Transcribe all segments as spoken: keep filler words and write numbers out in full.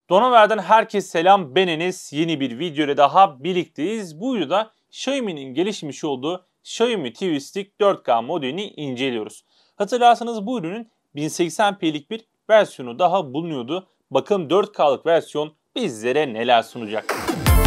Donaver'den herkese selam, ben Enes. Yeni bir videoyla daha birlikteyiz. Bu videoda Xiaomi'nin gelişmiş olduğu Xiaomi T V Stick dört K modelini inceliyoruz. Hatırlarsanız bu ürünün bin seksen p'lik bir versiyonu daha bulunuyordu. Bakalım dört K'lık versiyon bizlere neler sunacak.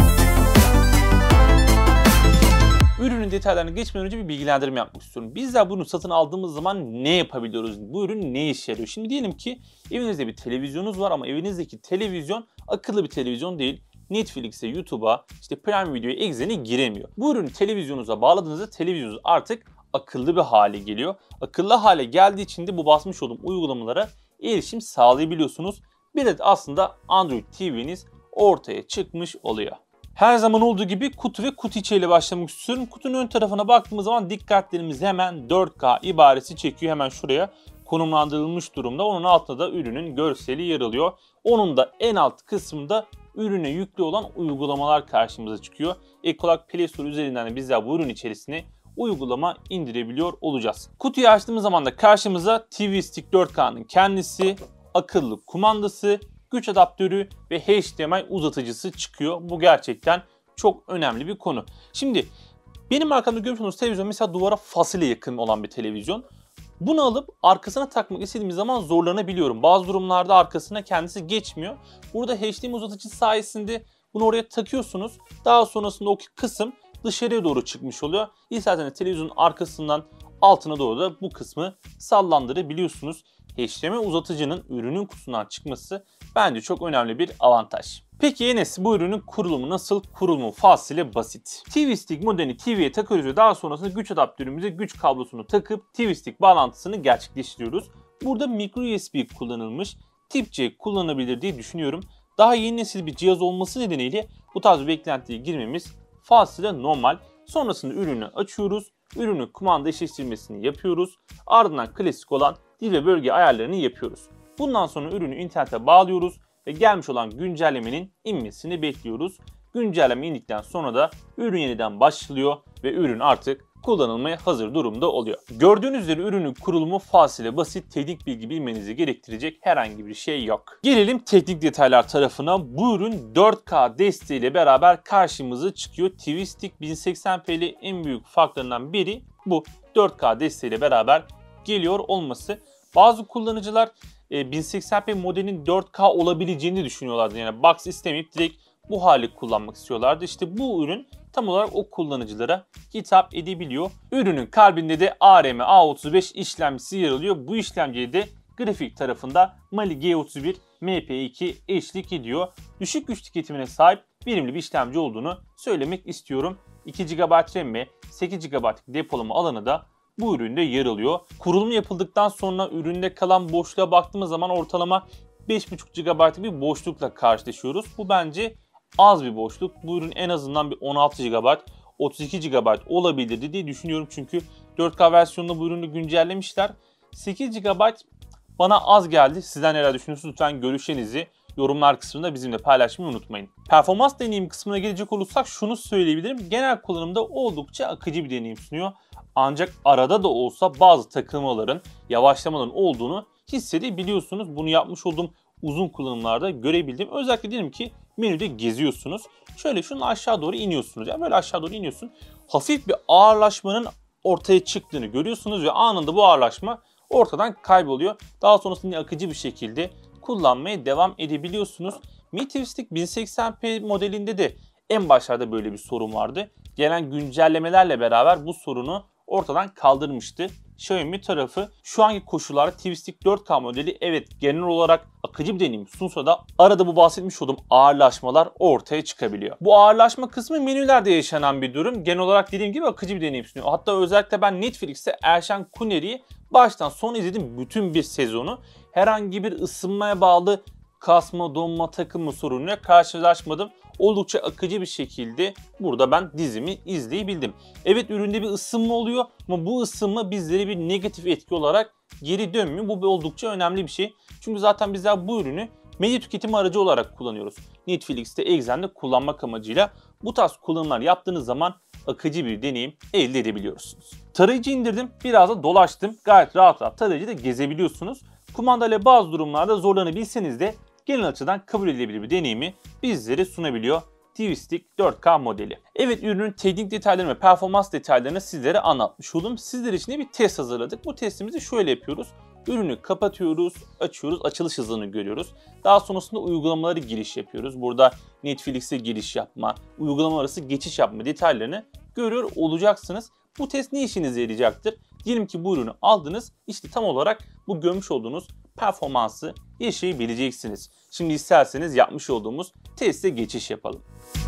Ürünün detaylarına geçmeden önce bir bilgilendirme yapmak istiyorum. Bizler bunu satın aldığımız zaman ne yapabiliyoruz? Bu ürün ne işe yarıyor? Şimdi diyelim ki evinizde bir televizyonunuz var ama evinizdeki televizyon akıllı bir televizyon değil. Netflix'e, YouTube'a, işte Prime Video'ya, Exxen'e giremiyor. Bu ürünü televizyonunuza bağladığınızda televizyonunuz artık akıllı bir hale geliyor. Akıllı hale geldiği için de bu basmış olduğum uygulamalara erişim sağlayabiliyorsunuz. Bir de aslında Android T V'niz ortaya çıkmış oluyor. Her zaman olduğu gibi kutu ve kutu içeriğiyle başlamak istiyorum. Kutunun ön tarafına baktığımız zaman dikkatlerimiz hemen dört K ibaresi çekiyor. Hemen şuraya konumlandırılmış durumda. Onun altında da ürünün görseli yer alıyor. Onun da en alt kısmında ürüne yüklü olan uygulamalar karşımıza çıkıyor. Ek olarak Play Store üzerinden de bizler bu ürün içerisine uygulama indirebiliyor olacağız. Kutuyu açtığımız zaman da karşımıza T V Stick dört K'nın kendisi, akıllı kumandası, güç adaptörü ve H D M I uzatıcısı çıkıyor. Bu gerçekten çok önemli bir konu. Şimdi benim arkamda görmüş olduğunuz televizyon mesela duvara fasile yakın olan bir televizyon. Bunu alıp arkasına takmak istediğimiz zaman zorlanabiliyorum. Bazı durumlarda arkasına kendisi geçmiyor. Burada H D M I uzatıcısı sayesinde bunu oraya takıyorsunuz. Daha sonrasında o kısım dışarıya doğru çıkmış oluyor. İsterseniz televizyonun arkasından altına doğru da bu kısmı sallandırabiliyorsunuz. H D M I uzatıcının ürünün kutusundan çıkması bence çok önemli bir avantaj. Peki Enes, bu ürünün kurulumu nasıl? Kurulumu fasile basit. T V Stick modelini T V'ye takıyoruz ve daha sonrasında güç adaptörümüze güç kablosunu takıp T V Stick bağlantısını gerçekleştiriyoruz. Burada micro U S B kullanılmış, tip C kullanılabilir diye düşünüyorum. Daha yeni nesil bir cihaz olması nedeniyle bu tarz bir beklentiye girmemiz fasile normal. Sonrasında ürünü açıyoruz. Ürünün kumanda eşleştirmesini yapıyoruz. Ardından klasik olan dil ve bölge ayarlarını yapıyoruz. Bundan sonra ürünü internete bağlıyoruz ve gelmiş olan güncellemenin inmesini bekliyoruz. Güncelleme indikten sonra da ürün yeniden başlıyor ve ürün artık kullanılmaya hazır durumda oluyor. Gördüğünüz üzere ürünün kurulumu fasile basit, teknik bilgi bilmenizi gerektirecek herhangi bir şey yok. Gelelim teknik detaylar tarafına. Bu ürün dört K desteğiyle beraber karşımıza çıkıyor. T V Stick bin seksen p'li en büyük farklarından biri bu. dört K desteğiyle beraber geliyor olması. Bazı kullanıcılar bin seksen p modelin dört K olabileceğini düşünüyorlardı. Yani box istemeyip direkt bu hali kullanmak istiyorlardı. İşte bu ürün tam olarak o kullanıcılara hitap edebiliyor. Ürünün kalbinde de A R M A otuz beş işlemcisi yer alıyor. Bu işlemciye de grafik tarafında Mali G otuz bir M P iki eşlik ediyor. Düşük güç tüketimine sahip verimli bir işlemci olduğunu söylemek istiyorum. iki gigabayt RAM ve sekiz gigabayt depolama alanı da bu üründe yer alıyor. Kurulumu yapıldıktan sonra üründe kalan boşluğa baktığımız zaman ortalama beş buçuk gigabayt bir boşlukla karşılaşıyoruz. Bu bence az bir boşluk. Bu ürün en azından bir on altı gigabayt, otuz iki gigabayt olabilirdi diye düşünüyorum. Çünkü dört K versiyonunda bu ürünü güncellemişler. sekiz gigabayt bana az geldi. Sizler neler düşünüyorsunuz? Lütfen görüşlerinizi yorumlar kısmında bizimle paylaşmayı unutmayın. Performans deneyim kısmına gelecek olursak şunu söyleyebilirim. Genel kullanımda oldukça akıcı bir deneyim sunuyor. Ancak arada da olsa bazı takılmaların, yavaşlamaların olduğunu hissedebiliyorsunuz. Bunu yapmış olduğum uzun kullanımlarda görebildim. Özellikle diyelim ki menüde geziyorsunuz. Şöyle şunun aşağı doğru iniyorsunuz. Yani böyle aşağı doğru iniyorsun. Hafif bir ağırlaşmanın ortaya çıktığını görüyorsunuz ve anında bu ağırlaşma ortadan kayboluyor. Daha sonrasında akıcı bir şekilde kullanmaya devam edebiliyorsunuz. Mi T V Stick bin seksen p modelinde de en başlarda böyle bir sorun vardı. Gelen güncellemelerle beraber bu sorunu ortadan kaldırmıştı. Xiaomi tarafı şu anki koşullarda T V Stick dört K modeli evet genel olarak akıcı bir deneyim sunsa da arada bu bahsetmiş olduğum ağırlaşmalar ortaya çıkabiliyor. Bu ağırlaşma kısmı menülerde yaşanan bir durum. Genel olarak dediğim gibi akıcı bir deneyim sunuyor. Hatta özellikle ben Netflix'te Erşen Kuneri'yi baştan sona izledim bütün bir sezonu. Herhangi bir ısınmaya bağlı kasma, donma, takılma sorunuyla karşılaşmadım. Oldukça akıcı bir şekilde burada ben dizimi izleyebildim. Evet üründe bir ısınma oluyor ama bu ısınma bizlere bir negatif etki olarak geri dönmüyor. Bu oldukça önemli bir şey. Çünkü zaten bizler bu ürünü medya tüketimi aracı olarak kullanıyoruz. Netflix'te, Exxen'de kullanmak amacıyla bu tarz kullanımlar yaptığınız zaman akıcı bir deneyim elde edebiliyorsunuz. Tarayıcı indirdim, biraz da dolaştım. Gayet rahat rahat tarayıcıda gezebiliyorsunuz. Kumandayla bazı durumlarda zorlanabilseniz de genel açıdan kabul edilebilir bir deneyimi bizlere sunabiliyor T V Stick dört K modeli. Evet, ürünün teknik detaylarını ve performans detaylarını sizlere anlatmış oldum. Sizler için de bir test hazırladık. Bu testimizi şöyle yapıyoruz. Ürünü kapatıyoruz, açıyoruz, açılış hızını görüyoruz. Daha sonrasında uygulamaları giriş yapıyoruz. Burada Netflix'e giriş yapma, uygulama arası geçiş yapma detaylarını görüyor olacaksınız. Bu test ne işinize yarayacaktır? Diyelim ki bu ürünü aldınız, işte tam olarak bu görmüş olduğunuz performansı yaşayabileceksiniz. Şimdi isterseniz yapmış olduğumuz teste geçiş yapalım.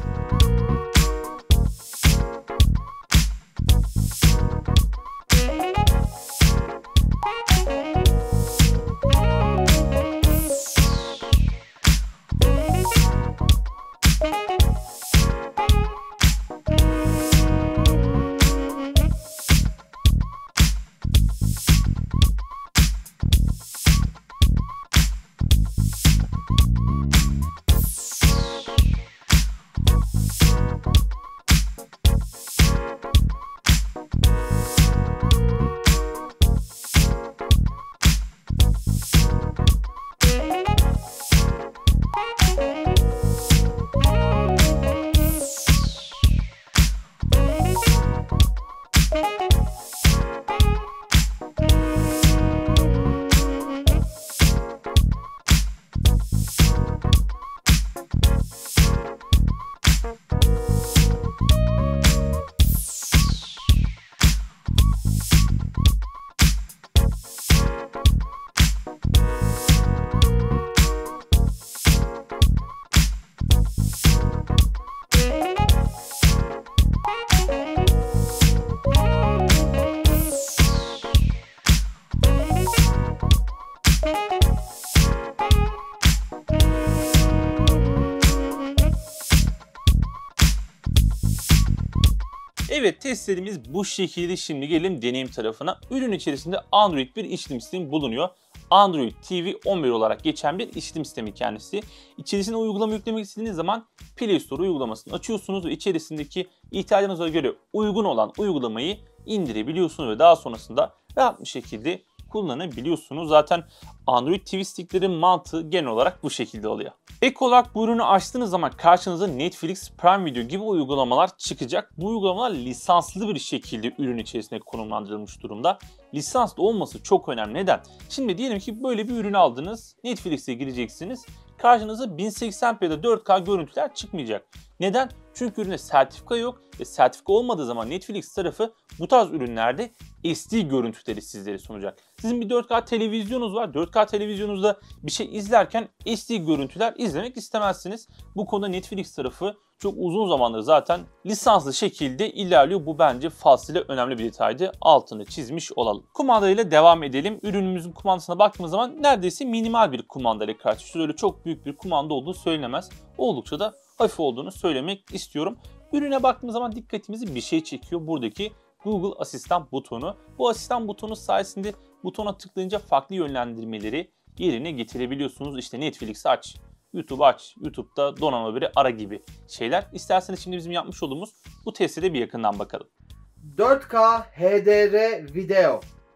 Evet, testlerimiz bu şekilde. Şimdi gelelim deneyim tarafına. Ürün içerisinde Android bir işletim sistemi bulunuyor. Android T V on bir olarak geçen bir işletim sistemi kendisi. İçerisine uygulama yüklemek istediğiniz zaman Play Store uygulamasını açıyorsunuz ve içerisindeki ihtiyacınıza göre uygun olan uygulamayı indirebiliyorsunuz ve daha sonrasında rahat bir şekilde kullanabiliyorsunuz. Zaten Android T V Stick'lerin mantığı genel olarak bu şekilde oluyor. Ek olarak bu ürünü açtığınız zaman karşınıza Netflix, Prime Video gibi uygulamalar çıkacak. Bu uygulamalar lisanslı bir şekilde ürün içerisinde konumlandırılmış durumda. Lisanslı olması çok önemli. Neden? Şimdi diyelim ki böyle bir ürün aldınız. Netflix'e gireceksiniz. Karşınıza bin seksen p ya da dört K görüntüler çıkmayacak. Neden? Çünkü üründe sertifika yok ve sertifika olmadığı zaman Netflix tarafı bu tarz ürünlerde S D görüntüleri sizlere sunacak. Sizin bir dört K televizyonunuz var. dört K televizyonunuzda bir şey izlerken S D görüntüler izlemek istemezsiniz. Bu konuda Netflix tarafı çok uzun zamandır zaten lisanslı şekilde ilerliyor. Bu bence fazlasıyla önemli bir detaydı. Altını çizmiş olalım. Kumanda ile devam edelim. Ürünümüzün kumandasına baktığımız zaman neredeyse minimal bir kumanda ile karşılaşıyoruz. Öyle çok büyük bir kumanda olduğu söylenemez. Oldukça da hafif olduğunu söylemek istiyorum. Ürüne baktığımız zaman dikkatimizi bir şey çekiyor. Buradaki Google Asistan butonu. Bu asistan butonu sayesinde butona tıklayınca farklı yönlendirmeleri yerine getirebiliyorsunuz. İşte Netflix'i aç, YouTube aç, YouTube'da donanım haberi ara gibi şeyler. İsterseniz şimdi bizim yapmış olduğumuz bu teste de bir yakından bakalım. dört K H D R video.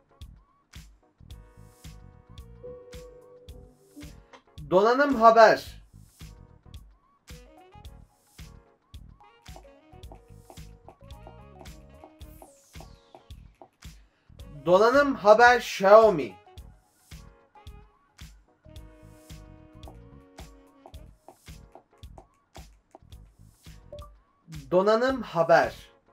Donanım haber. Donanım haber Xiaomi. Donanım haber.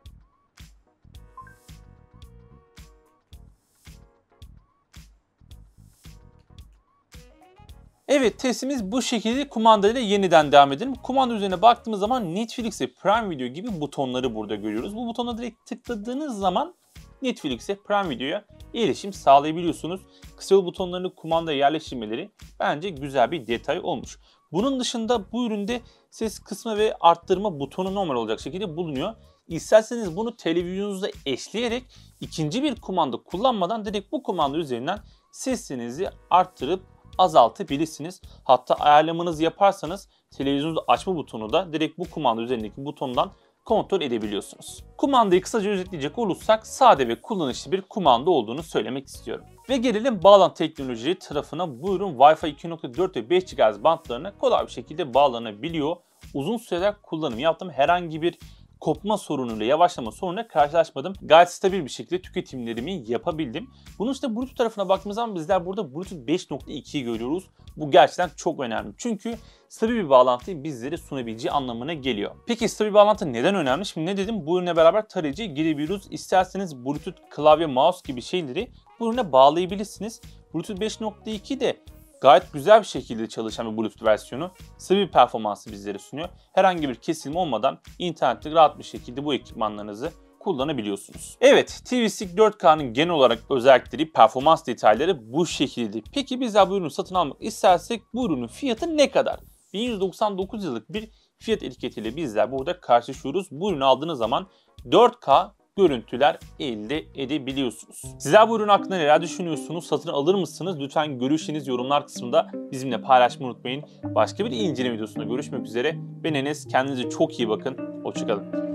Evet, testimiz bu şekilde. Kumandayla yeniden devam edelim. Kumanda üzerine baktığımız zaman Netflix ve Prime Video gibi butonları burada görüyoruz. Bu butona direkt tıkladığınız zaman Netflix'e, Prime Video'ya erişim sağlayabiliyorsunuz. Kısa yol butonlarını kumandaya yerleştirmeleri bence güzel bir detay olmuş. Bunun dışında bu üründe ses kısmı ve arttırma butonu normal olacak şekilde bulunuyor. İsterseniz bunu televizyonunuzda eşleyerek ikinci bir kumanda kullanmadan direkt bu kumanda üzerinden sesinizi arttırıp azaltabilirsiniz. Hatta ayarlamanızı yaparsanız televizyonunuzda açma butonu da direkt bu kumanda üzerindeki butondan kontrol edebiliyorsunuz. Kumandayı kısaca özetleyecek olursak sade ve kullanışlı bir kumanda olduğunu söylemek istiyorum. Ve gelelim bağlantı teknolojileri tarafına. Bu ürün Wi-Fi iki nokta dört ve beş gigahertz bantlarına kolay bir şekilde bağlanabiliyor. Uzun süreler kullanım yaptım. Herhangi bir kopma sorunuyla, yavaşlama sorunuyla karşılaşmadım. Gayet stabil bir şekilde tüketimlerimi yapabildim. Bunun işte Bluetooth tarafına baktığımız zaman bizler burada Bluetooth beş nokta ikiyi görüyoruz. Bu gerçekten çok önemli. Çünkü stabil bir bağlantıyı bizlere sunabileceği anlamına geliyor. Peki stabil bağlantı neden önemli? Şimdi ne dedim? Bu ürüne beraber tarayıcıya girebiliyoruz. İsterseniz Bluetooth klavye, mouse gibi şeyleri bu ürüne bağlayabilirsiniz. Bluetooth beş nokta iki de gayet güzel bir şekilde çalışan bir Bluetooth versiyonu. Stabil performansı bizlere sunuyor. Herhangi bir kesilme olmadan internette rahat bir şekilde bu ekipmanlarınızı kullanabiliyorsunuz. Evet, T V Stick dört K'nın genel olarak özellikleri, performans detayları bu şekilde. Peki bizler bu ürünü satın almak istersek bu ürünün fiyatı ne kadar? bin yüz doksan dokuz liralık bir fiyat etiketiyle bizler burada karşılaşıyoruz. Bu ürünü aldığınız zaman dört K görüntüler elde edebiliyorsunuz. Sizler bu ürün hakkında neler düşünüyorsunuz? Satın alır mısınız? Lütfen görüşlerinizi yorumlar kısmında bizimle paylaşmayı unutmayın. Başka bir inceleme videosunda görüşmek üzere. Ben Enes. Kendinize çok iyi bakın. Hoşça kalın.